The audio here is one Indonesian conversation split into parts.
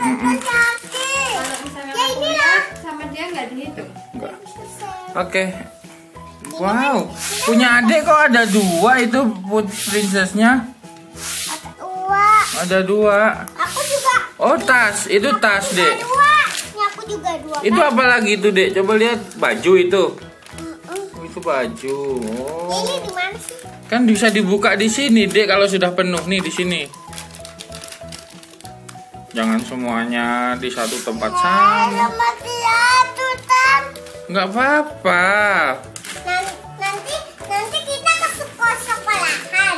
Kalau misalnya aku lihat sama dia nggak dihitung. Enggak. Oke. Wow, punya adik kok ada 2 itu princessnya. Ada 2. Aku juga. Oh, tas. Itu tas, Dek. 2. Ini aku juga 2. Itu apa lagi itu, Dek? Coba lihat baju itu. Oh, itu baju. Oh. Ini di mana sih? Kan bisa dibuka di sini, Dek, kalau sudah penuh nih di sini. Jangan semuanya di satu tempat sama. Nggak apa-apa. Nanti kita ke sekolahan.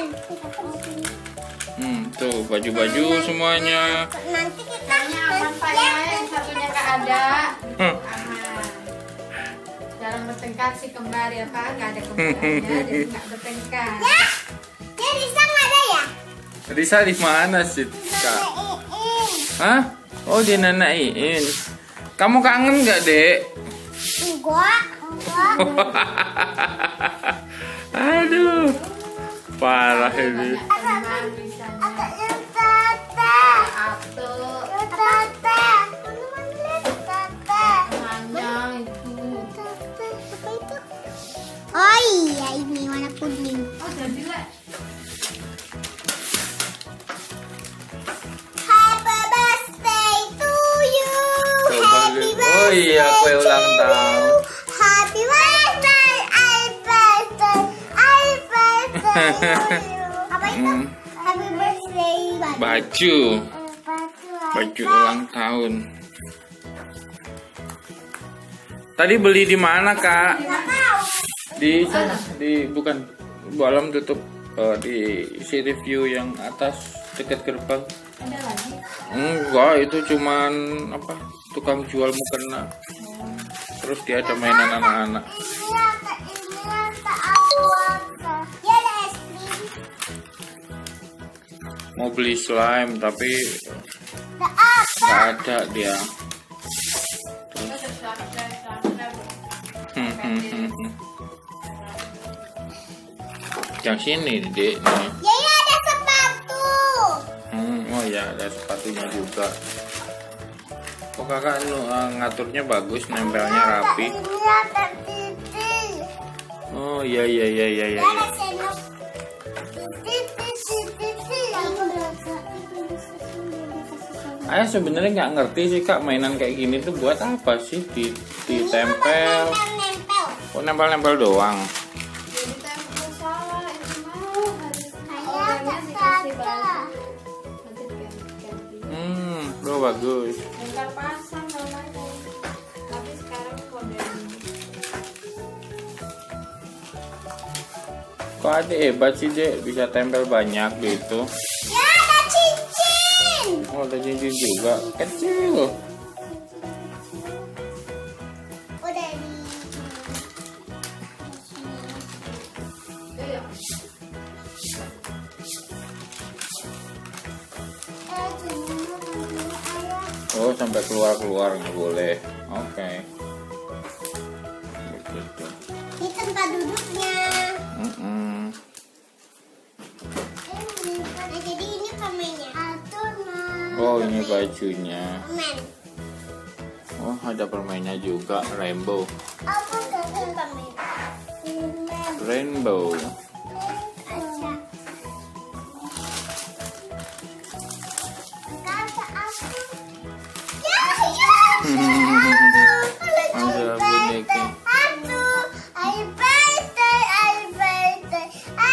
Tuh baju-baju semuanya. Nanti kita Aman Pak ya, yang satunya nggak ada. Aman. Jarang bertengkar si kembar ya Pak, nggak ada kembarnya, jadi nggak bertengkar. Ya Risa nggak ada ya? Risa di mana sih, Kak? Hah? Oh, di Nanaiin. Kamu kangen nggak, Dek? Enggak. Aduh, parah ini. Teman bisa temannya itu. Oh iya, ini warna kuning. Oh jadi lah. Happy birthday to you. Happy birthday. Oh iya, kue ulang tahun. Happy birthday, I birthday to you. Apa itu? Happy birthday Baju. Baju ulang tahun. Tadi beli di mana, Kak? Nggak tahu. Di sana, bukan Alam tutup di City View yang atas dekat gerbang. Ada lagi? Enggak, itu cuman apa? Tukang jual mukena. Terus dia ada mainan anak-anak. Ini aku apa? Dia ada es krim. Mau beli slime tapi Ada apa? nggak ada dia. Yang sini, Dek. Nih. Ya, ya ada sepatu. Oh ya, ada sepatunya juga. Oh, kakak ngaturnya bagus, nempelnya rapi. Ini ada titik. Oh iya iya iya iya iya. Ada sendok. Titik. Ayah sebenarnya nggak ngerti sih, Kak, mainan kayak gini tuh buat apa sih? Ditempel. Nempel. Oh, nempel-nempel doang. Jadi tempel salah itu mau harus Kayak orangnya dikasih kata. baju. Nanti ganti. Oh bagus. Bongkar pasang namanya. Tapi sekarang kode Kok adik hebat sih, Dek, bisa tempel banyak gitu. Ya ada cincin. Oh, ada cincin juga, kecil. Udah di. Iya. Oh, sampai keluar-keluar nggak boleh. Oke. Begitu. Ini tempat duduknya. Nah, jadi ini permennya. Oh, ini bajunya. Permen. Oh, ada permennya juga, rainbow. Apa permen? Permen. Rainbow. Kaca. Kaca apa? Ya, ya. Ada boneka. Aduh, I birthday,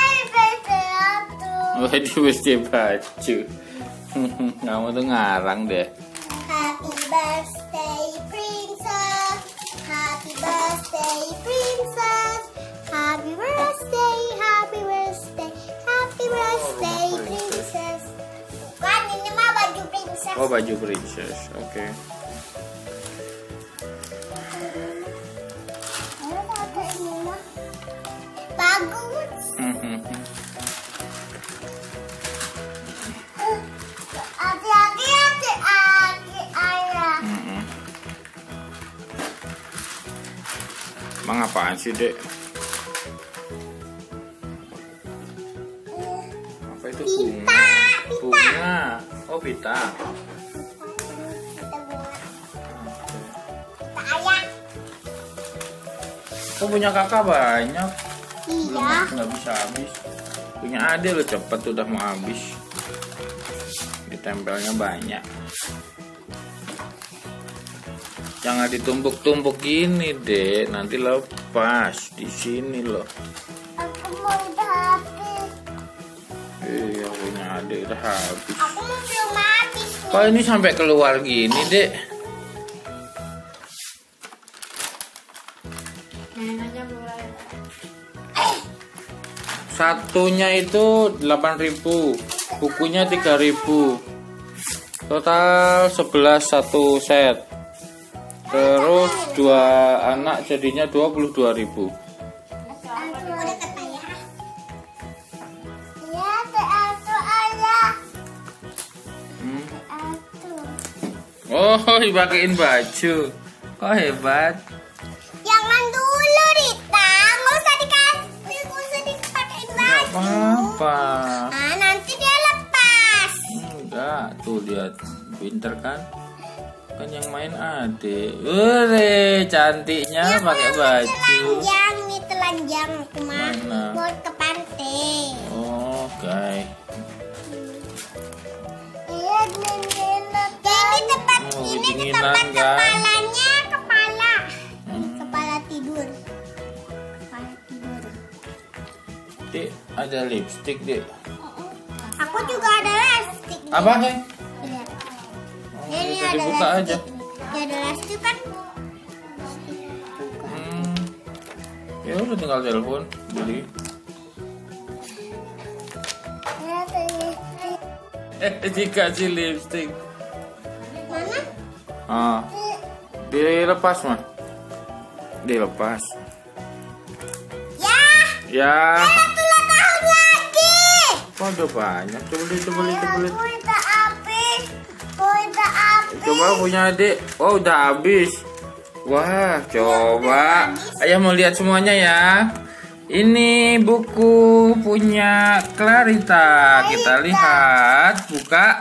aduh. Oh, dia mesti baju. Kamu tuh ngarang deh. Happy birthday, princess. Happy birthday, princess. Happy birthday, happy birthday, happy birthday, princess. Bukan, ini mah baju princess. Oh, baju princess. Oke. Bagus. Hati-hati, ayah. Emang apaan sih, Dek? Apa itu bunga? Pita. Bunga. Oh, pita. Kok punya kakak banyak? Iya. Nggak bisa habis. Punya ade lo cepet udah mau habis. Ditempelnya banyak. Jangan ditumpuk-tumpuk gini, Dek. Nanti lepas di sini loh. Aku mau udah habis. Iya, punya adik udah habis. Aku mau belum habis. Kok ini sampai keluar gini, Dek? Mainannya mulai. Satunya itu 8.000, bukunya 3.000. Total 11 satu set. Terus 2 anak jadinya 22.000. Aku udah kata ya. Ya, aku ayah. Aku. Oh, dipakein baju. Kok hebat. Jangan dulu, Rita. Nggak usah dikasih, nggak usah dipakein Gak baju. apa-apa. Ah, nanti dia lepas. Enggak, tuh lihat. Pinter kan? Kan yang main adik. Wih, cantiknya pakai baju. Telanjang nih, telanjang aku mah. Mana? Mau ke pantai. Oh, guys. Iya, jadi tempat Oh, ini kedinginan, tempat kan? kepalanya kepala. Kepala tidur. Kepala tidur. Dek, ada lipstick, Dek. Aku juga ada lipstick. Apa, Heng? Lihat. Oh, Ini bisa ada dibuka aja. lipstick. Ini ada lipstick kan? Ya udah tinggal telepon beli. Dikasih lipstick. Mana? Ah, dilepas mah. Dilepas. Ya, Ya. ulang tahun lagi. Kok ada banyak? Coba beli. Aku udah habis. Aku udah habis. Coba punya adik. Oh, udah habis. Wah, coba. Ayah mau lihat semuanya ya. Ini buku punya Clarita. Kita lihat, buka.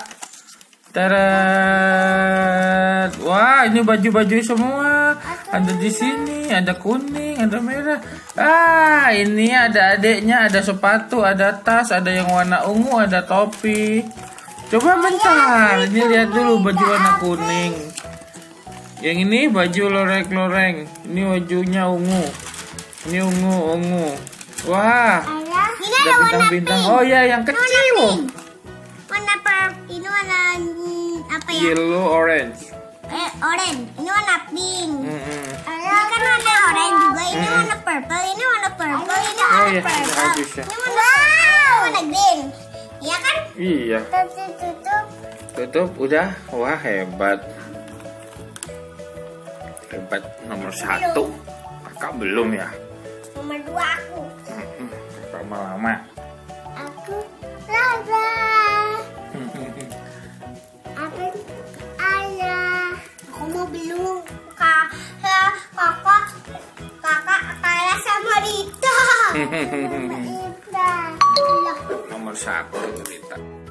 Tarat. Wah, ini baju-baju semua. Ada di sini, ada kuning, ada merah. Ah, ini ada adiknya, ada sepatu, ada tas, ada yang warna ungu, ada topi. Coba bentar, ini lihat dulu baju warna kuning. Yang ini baju loreng-loreng. Ini bajunya ungu. Ini ungu. Wah, Ini ada ada warna bintang-bintang. pink. Oh ya, yang kecil. Warna ini warna apa ya? Yellow, orange. Orange. Ini warna pink. Mm-mm. Ini kan warna orange juga. Ini warna purple. Ini warna purple. Ini Oh warna iya, purple. bagus ya. Ini warna green. Iya kan? Iya. Tutup. Tutup, udah. Wah, hebat. Hebat nomor 1. Kakak belum ya? Nomor 2 aku. Kakak mah lama. Aku Raza. Aku ayah. Aku mau belum kakak kalah sama Rita. Rita. Nomor 1 Rita.